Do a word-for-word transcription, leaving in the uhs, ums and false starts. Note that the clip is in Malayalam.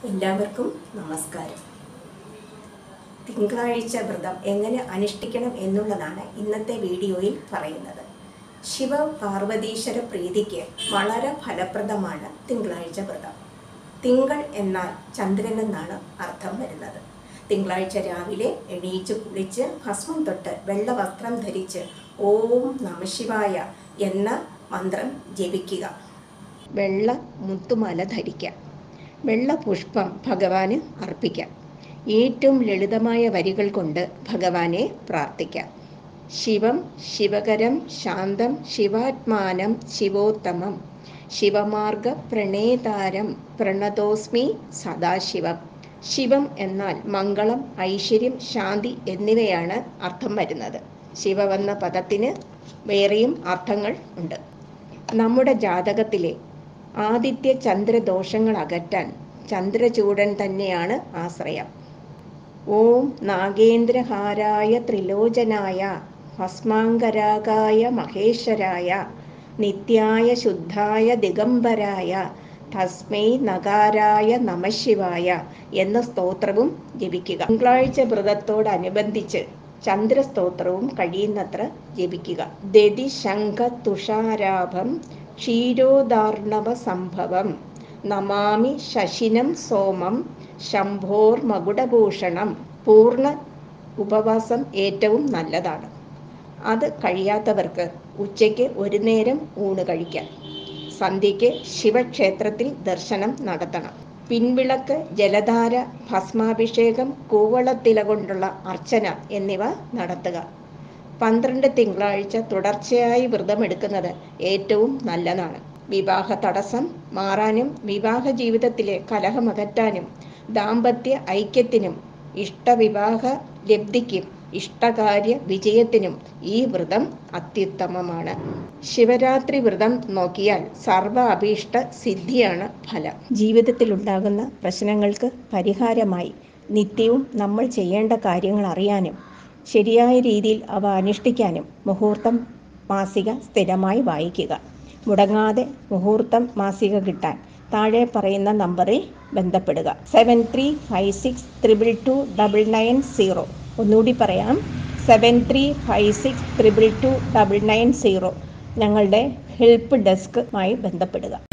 എല്ലാവർക്കും നമസ്കാരം. തിങ്കളാഴ്ച വ്രതം എങ്ങനെ അനുഷ്ഠിക്കണം എന്നുള്ളതാണ് ഇന്നത്തെ വീഡിയോയിൽ പറയുന്നത്. ശിവ പാർവതീശ്വര പ്രീതിക്ക് വളരെ ഫലപ്രദമാണ് തിങ്കളാഴ്ച വ്രതം. തിങ്കൾ എന്നാൽ ചന്ദ്രൻ എന്നാണ് അർത്ഥം വരുന്നത്. തിങ്കളാഴ്ച രാവിലെ എണീച്ച് കുളിച്ച് ഭസ്മം തൊട്ട് വെള്ള വസ്ത്രം ധരിച്ച് ഓം നമഃശിവായ എന്ന മന്ത്രം ജപിക്കുക. വെള്ള മുത്തുമാല ധരിക്കുക. വെള്ള പുഷ്പം ഭഗവാന് അർപ്പിക്കാം. ഏറ്റവും ലളിതമായ വരികൾ കൊണ്ട് ഭഗവാനെ പ്രാർത്ഥിക്കാം. ശിവം ശിവകരം ശാന്തം ശിവാത്മാനം ശിവോത്തമം ശിവമാർഗ പ്രണേതാരം പ്രണതോസ്മി സദാശിവം. ശിവം എന്നാൽ മംഗളം, ഐശ്വര്യം, ശാന്തി എന്നിവയാണ് അർത്ഥം വരുന്നത്. ശിവമെന്ന പദത്തിന് വേറെയും അർത്ഥങ്ങൾ ഉണ്ട്. നമ്മുടെ ജാതകത്തിലെ ആദിത്യ ചന്ദ്രദോഷങ്ങൾ അകറ്റാൻ ചന്ദ്രചൂഡൻ തന്നെയാണ് ആശ്രയം. ഓം നാഗേന്ദ്രഹാരായ ത്രിലോചനായ ഭസ്മാങ്കരാകായ മഹേശ്വരായ നിത്യായ ശുദ്ധായ ദിഗംബരായ തസ്മൈ നകാരായ നമഃശിവായ എന്ന സ്തോത്രവും ജപിക്കുക. തിങ്കളാഴ്ച വ്രതത്തോടനുബന്ധിച്ച് ചന്ദ്രസ്തോത്രവും കഴിയുന്നത്ര ജപിക്കുക. ദതി ശംഖ തുഷാരാഭം ക്ഷീരോദാർണവ സംഭവം നമാമി ശശിനം സോമം ശംഭോർ മകുടഭൂഷണം. പൂർണ്ണ ഉപവാസം ഏറ്റവും നല്ലതാണ്. അത് കഴിയാത്തവർക്ക് ഉച്ചയ്ക്ക് ഒരു നേരം ഊണ് കഴിക്കാം. സന്ധ്യയ്ക്ക് ശിവക്ഷേത്രത്തിൽ ദർശനം നടത്തണം. പിൻവിളക്ക്, ജലധാര, ഭസ്മാഭിഷേകം, കൂവളത്തില കൊണ്ടുള്ള അർച്ചന എന്നിവ നടത്തുക. പന്ത്രണ്ട് തിങ്കളാഴ്ച തുടർച്ചയായി വ്രതമെടുക്കുന്നത് ഏറ്റവും നല്ലതാണ്. വിവാഹ തടസ്സം മാറാനും വിവാഹ ജീവിതത്തിലെ കലഹമകറ്റാനും ദാമ്പത്യ ഐക്യത്തിനും ഇഷ്ടവിവാഹ ലബ്ധിക്കും ഇഷ്ടകാര്യ വിജയത്തിനും ഈ വ്രതം അത്യുത്തമമാണ്. ശിവരാത്രി വ്രതം നോക്കിയാൽ സർവ അഭീഷ്ട സിദ്ധിയാണ് ഫലം. ജീവിതത്തിലുണ്ടാകുന്ന പ്രശ്നങ്ങൾക്ക് പരിഹാരമായി നിത്യവും നമ്മൾ ചെയ്യേണ്ട കാര്യങ്ങൾ അറിയാനും ശരിയായ രീതിയിൽ അവ അനുഷ്ഠിക്കാനും മുഹൂർത്തം മാസിക സ്ഥിരമായി വായിക്കുക. മുടങ്ങാതെ മുഹൂർത്തം മാസിക കിട്ടാൻ താഴെ പറയുന്ന നമ്പറിൽ ബന്ധപ്പെടുക. Seven three five six triple two double nine zero. ഒന്നുകൂടി പറയാം, seven three five six triple two double nine zero. ഞങ്ങളുടെ ഹെൽപ്പ് ഡെസ്കുമായി ബന്ധപ്പെടുക.